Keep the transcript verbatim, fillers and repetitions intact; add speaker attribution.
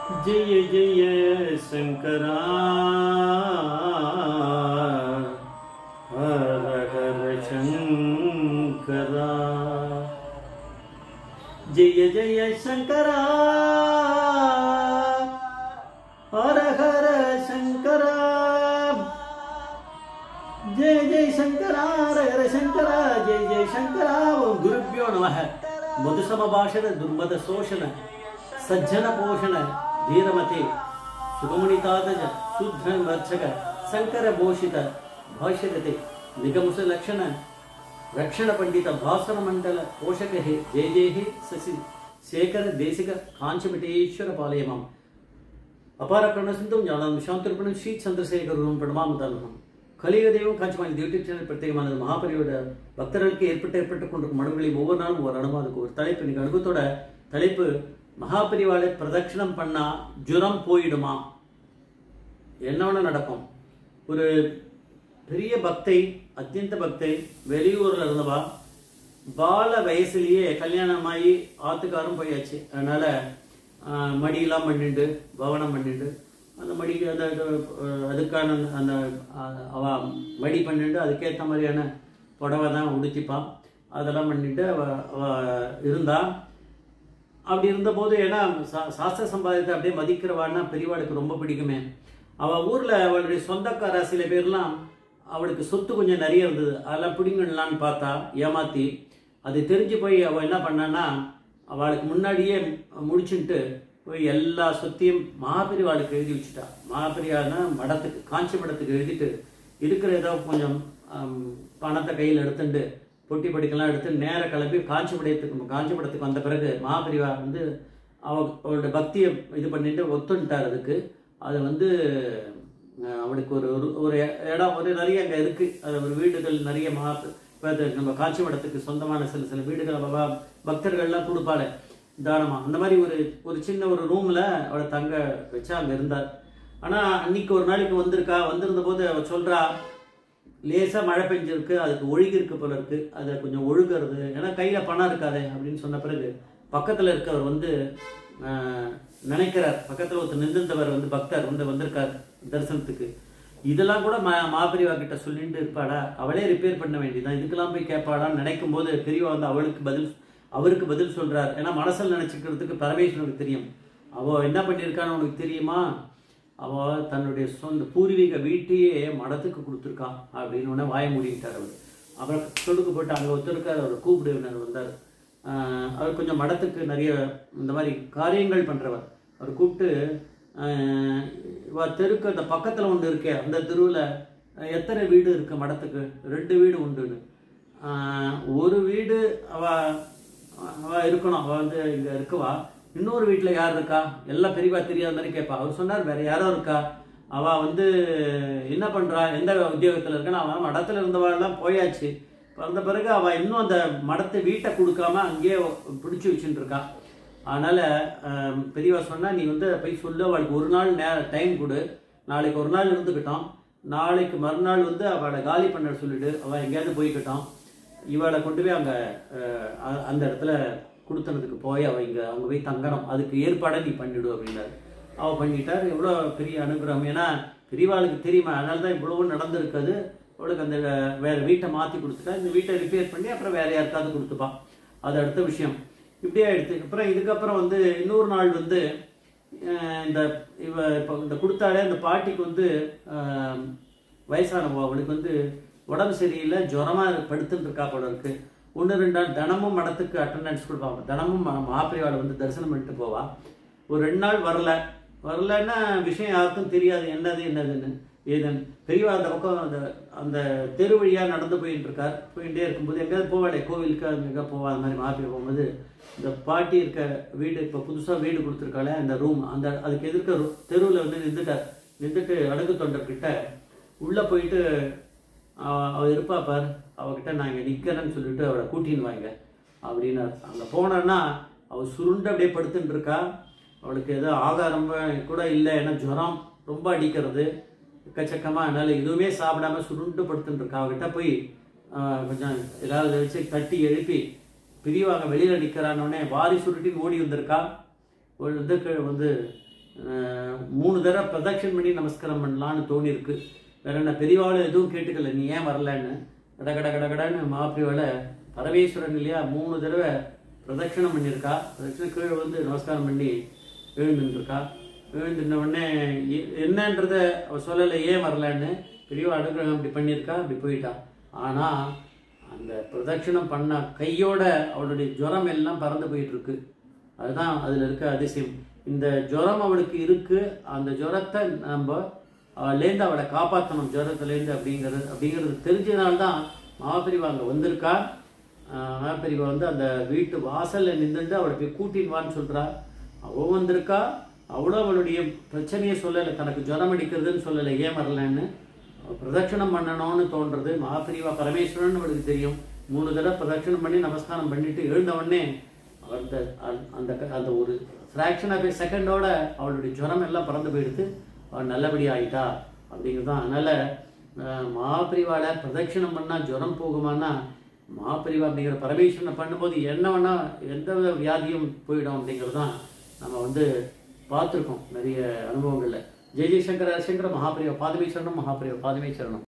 Speaker 1: जय जय शंकरा हर हर शंकरा जय जय शंकरा हर हर शंकरा जय जय शंकरा हर हर शंकरा जय जय शंकरा ओम गुरुभ्यो नमः मधुसम भाषण दुर्मद शोषण सज्जन पोषण धीरमते सुगमणितादज शुद्ध वर्चक शंकर भूषित भाष्यगते निगमस लक्षण रक्षण पंडित भास्कर मंडल पोषक हे जय जय हे शशि शेखर देशिक कांचमटेश्वर पालयमम अपार करुण सिंधु ज्ञानम शांतिरूपिणं श्री चंद्रशेखर गुरुं प्रणमामि கலியுக தெய்வம் காஞ்சிமாணி யூடியூப் சேனல் பிரத்யேகமான மகாபரியோட பக்தர்களுக்கு ஏற்பட்டு ஏற்பட்டு கொண்டிருக்கும் மனங்களில் ஒவ்வொரு நாளும் ஒரு அனுபவம் அதுக்கு ஒரு தலைப்பு இன்னைக்கு அனுபவத்தோட தலைப்பு மகாபரிவாளை பிரதட்சணம் பண்ணா ஜுரம் போயிடுமா என்ன ஒன்று நடக்கும். ஒரு பெரிய பக்தை அத்தியந்த பக்தை வெளியூர்ல இருந்தவா பால வயசுலயே கல்யாணமாகி ஆத்துக்காரும் போயாச்சு. அதனால மடியெல்லாம் பண்ணிட்டு பவனம் பண்ணிட்டு அந்த மடிக்கு அந்த அதுக்கான அந்த அவ மடி பண்ணிட்டு அதுக்கேற்ற மாதிரியான புடவை தான் உடுத்திப்பான். அதெல்லாம் பண்ணிட்டு அவ அவ இருந்தா. அப்படி இருந்தபோது ஏன்னா சா சாஸ்திர சம்பாதித்தை அப்படியே மதிக்கிறவான்னா பெரியவாளுக்கு ரொம்ப பிடிக்குமே. அவள் ஊரில் அவளுடைய சொந்தக்கார சில பேர்லாம் அவளுக்கு சொத்து கொஞ்சம் நிறைய இருந்தது. அதெல்லாம் பிடிங்கலான்னு பார்த்தா ஏமாற்றி அது தெரிஞ்சு போய் அவள் என்ன பண்ணான்னா அவளுக்கு முன்னாடியே முடிச்சுட்டு போய் எல்லா சொத்தையும் மகாபெரிவாளுக்கு எழுதி வச்சுட்டா. மகாபெரிவாள்னா மடத்துக்கு காஞ்சி மடத்துக்கு எழுதிட்டு இருக்கிற ஏதோ கொஞ்சம் பணத்தை கையில் எடுத்துட்டு பொட்டி படிக்கலாம் எடுத்து நேர கிளம்பி காஞ்சிபுரத்துக்கு காஞ்சிபுரத்துக்கு வந்த பிறகு மகாபெரிவா வந்து அவ அவளோட பக்தியை இது பண்ணிட்டு ஒத்துட்டார். அதுக்கு அது வந்து அவளுக்கு ஒரு ஒரு இடம் ஒரு நிறைய அங்கே இருக்குது. அது ஒரு வீடுகள் நிறைய மகா நம்ம காஞ்சி மடத்துக்கு சொந்தமான சில சில வீடுகள் அவள் பக்தர்கள்லாம் கொடுப்பாள் தானமா. அந்த மாதிரி ஒரு ஒரு சின்ன ஒரு ரூமில் அவளை தங்க வச்சா அங்கே இருந்தார். ஆனால் அன்னைக்கு ஒரு நாளைக்கு வந்திருக்கா. வந்திருந்த போது அவள் சொல்கிறா லேசாக மழை பெஞ்சிருக்கு, அதுக்கு ஒழுகி இருக்கு போல இருக்கு, அதை கொஞ்சம் ஒழுகிறது ஏன்னா கையில் பணம் இருக்காதே அப்படின்னு சொன்ன பிறகு பக்கத்தில் இருக்கவர் வந்து நினைக்கிறார். பக்கத்தில் ஒருத்தர் நின்றிருந்தவர் வந்து பக்தர் வந்து வந்திருக்கார் தரிசனத்துக்கு. இதெல்லாம் கூட மா மாபெரிவா கிட்ட சொல்லிட்டு இருப்பாடா, அவளே ரிப்பேர் பண்ண வேண்டியதான், இதுக்கெல்லாம் போய் கேட்பாடான்னு நினைக்கும் போது பெரியவா வந்து அவளுக்கு பதில் அவருக்கு பதில் சொல்றார். ஏன்னா மனசில் நினைச்சுக்கிறதுக்கு பரமேஸ்வரனுக்கு தெரியும். அவள் என்ன பண்ணியிருக்கான்னு உனக்கு தெரியுமா, அவள் தன்னுடைய சொந்த பூர்வீக வீட்டையே மடத்துக்கு கொடுத்துருக்கான் அப்படின்னு உடனே வாய மூடிக்கிட்டார் அவர். அப்புறம் சொல்லுக்கு போட்டு அங்கே ஒருத்தருக்கார் அவர் கூப்பிடுவினர் வந்தார். அவர் கொஞ்சம் மடத்துக்கு நிறைய இந்த மாதிரி காரியங்கள் பண்ணுறவர். அவர் கூப்பிட்டு தெருக்கு அந்த பக்கத்தில் ஒன்று இருக்கே அந்த தெருவில் எத்தனை வீடு இருக்கு மடத்துக்கு, ரெண்டு வீடு உண்டுன்னு. ஒரு வீடு அவ அவ இருக்கணும், அவள் வந்து இங்கே இருக்குவா. இன்னொரு வீட்டில் யார் இருக்கா எல்லாம் பெரியவா தெரியாத மாதிரி கேட்பா. அவர் சொன்னார் வேற யாரோ இருக்கா, அவள் வந்து என்ன பண்ணுறா எந்த உத்தியோகத்தில் இருக்கான்னு. அவன் மடத்தில் இருந்தவாள்லாம் போயாச்சு. வந்த பிறகு அவள் இன்னும் அந்த மடத்தை வீட்டை கொடுக்காம அங்கேயே பிடிச்சி வச்சுட்டு இருக்கா. அதனால் பெரியவா சொன்னால் நீ வந்து போய் சொல்லு, அவளுக்கு ஒரு நாள் நே டைம் கொடு, நாளைக்கு ஒரு நாள் இருந்துக்கிட்டோம், நாளைக்கு மறுநாள் வந்து அவளை காலி பண்ண சொல்லிவிடு, அவள் எங்கேயாவது போய்கிட்டோம், இவளை கொண்டு போய் அங்கே அந்த இடத்துல கொடுத்தனதுக்கு போய் அவள் இங்கே அங்கே போய் தங்கணும், அதுக்கு ஏற்பாடை நீ பண்ணிவிடு அப்படின்னாரு. அவள் பண்ணிட்டார். எவ்வளோ பெரிய அனுகிரகம். ஏன்னா பெரியவாளுக்கு தெரியுமா, அதனால தான் இவ்வளோ நடந்திருக்காது. அவளுக்கு அந்த வேறு வீட்டை மாற்றி கொடுத்துட்டா, இந்த வீட்டை ரிப்பேர் பண்ணி அப்புறம் வேறு யாருக்காவது கொடுத்துப்பான். அது அடுத்த விஷயம். இப்படியே எடுத்து அப்புறம் இதுக்கப்புறம் வந்து இன்னொரு நாள் வந்து இந்த இவ இப்போ இந்த கொடுத்தாலே அந்த பாட்டிக்கு வந்து வயசானவோ அவளுக்கு வந்து உடம்பு சரியில்லை, ஜுரமாக படுத்துட்டு இருக்கா போல இருக்கு. ஒன்று ரெண்டு நாள் தினமும் மடத்துக்கு அட்டண்டன்ஸ் கொடுப்பாங்க. தினமும் மாப்பிள்ளைவாளை வந்து தரிசனம் பண்ணிட்டு போவா. ஒரு ரெண்டு நாள் வரல வரலன்னா விஷயம் யாருக்கும் தெரியாது என்னது என்னதுன்னு ஏதுன்னு. பெரியவா அந்த பக்கம் அந்த அந்த தெரு வழியாக நடந்து போயிட்டு இருக்கார். போயிட்டே இருக்கும்போது எங்கேயாவது போவாளே கோவிலுக்கு அங்கே போவா. அந்த மாதிரி மாப்பிள்ளை போகும்போது இந்த பாட்டி இருக்க வீடு இப்போ புதுசாக வீடு கொடுத்துருக்காளே அந்த ரூம் அந்த அதுக்கு எதிர்க்க தெருவில் வந்து நின்றுட்டார். நின்றுட்டு அடகு தொண்டர்கிட்ட உள்ளே போயிட்டு அவள் இருப்பா பார், அவகிட்ட நான் இங்கே நிற்கிறேன்னு சொல்லிட்டு அவளை கூட்டின்னு வாங்க அப்படின்னு. அங்கே போனேன்னா அவள் சுருண்டு அப்படியே படுத்துட்டு இருக்கா. அவளுக்கு ஏதோ ஆகாரம் கூட இல்லை, ஏன்னா ஜுரம் ரொம்ப அடிக்கிறது எக்கச்சக்கமாக. அதனால் எதுவுமே சாப்பிடாம சுருண்டு படுத்துட்டு இருக்கா. அவகிட்ட போய் கொஞ்சம் ஏதாவது வச்சு தட்டி எழுப்பி பெரியவாங்க வெளியில் நிற்கிறான்னொடனே வாரி சுருட்டின்னு ஓடி வந்திருக்கா. ஒரு வந்து வந்து மூணு தடவை பிரதட்சணம் பண்ணி நமஸ்காரம் பண்ணலான்னு தோணிருக்கு. வேற என்ன பெரியவாள் எதுவும் கேட்டுக்கல, நீ ஏன் வரலன்னு. கட கட கட கடன்னு மகாபிரிவால பரமேஸ்வரன் இல்லையா மூணு தடவை பிரதட்சணம் பண்ணியிருக்கா. பிரதட்சணம் கீழே வந்து நமஸ்காரம் பண்ணி எழுந்துருக்கா. எழுந்துன உடனே என்னன்றத அவ சொல்லலை ஏன் வரலன்னு. பெரியவா அனுகிரகம் இப்படி பண்ணியிருக்கா, அப்படி போயிட்டா. ஆனால் அந்த பிரதட்சணம் பண்ண கையோட அவளுடைய ஜுரம் எல்லாம் பறந்து போயிட்டு இருக்கு. அதுதான் அதில் இருக்க அதிசயம். இந்த ஜுரம் அவளுக்கு இருக்கு, அந்த ஜுரத்தை நம்ம அவள்லேருந்து அவளை காப்பாற்றணும் ஜுரத்துலேருந்து அப்படிங்கிறது அப்படிங்கிறது தெரிஞ்சதுனால்தான் மகாபிரிவா அங்கே வந்திருக்கா. மகாபிரிவா வந்து அந்த வீட்டு வாசலில் நின்றுட்டு அவளை போய் கூட்டின்வான்னு சொல்கிறா. அவள் வந்திருக்கா. அவ்வளோ அவளுடைய பிரச்சனையை சொல்லலை, தனக்கு ஜுரம் அடிக்கிறதுன்னு சொல்லலை, ஏன் வரலன்னு. பிரதட்சணம் பண்ணணும்னு தோன்றது. மகாபிரிவா பரமேஸ்வரன் அவளுக்கு தெரியும். மூணு தடவை பிரதட்சணம் பண்ணி நமஸ்காரம் பண்ணிட்டு எழுந்தவொடனே அந்த அந்த அந்த ஒரு ஃப்ராக்ஷன் ஆஃப் ஏ செகண்டோட அவளுடைய ஜுரம் எல்லாம் பறந்து போயிடுத்து. அவள் நல்லபடி ஆகிட்டா அப்படிங்கிறது தான். அதனால் மகாபிரிவால பிரதட்சணம் பண்ணால் ஜுரம் போகுமானா மகாபிரிவா அப்படிங்கிற பரமேஸ்வரனை பண்ணும்போது என்ன வேணா எந்த வித வியாதியும் போயிடும் அப்படிங்கிறது தான் நம்ம வந்து பார்த்துருக்கோம் நிறைய அனுபவங்களில். ஜெய் ஜெய்சங்கர சங்கர மகாபிரிவா பாதமேஸ்வரனும் மகாபிரிவா பாதமேஸ்வரனும்.